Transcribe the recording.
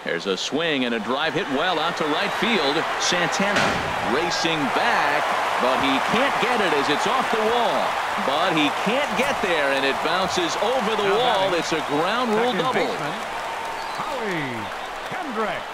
There's a swing and a drive hit well out to right field. Santana racing back, but he can't get it as it's off the wall. But he can't get there, and it bounces over the wall. It's a ground rule double. Howie Kendrick.